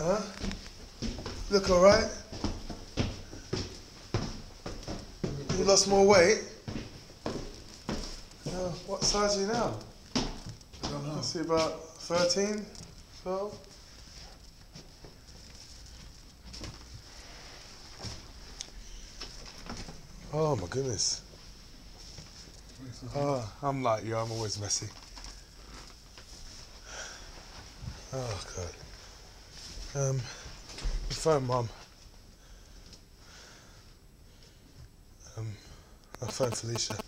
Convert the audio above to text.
Huh? Look alright? You lost more weight? What size are you now? I don't know. I see about 13, 12. Oh my goodness. Oh, I'm like you, I'm always messy. Oh God. Phone Mum. I'll phone Felicia.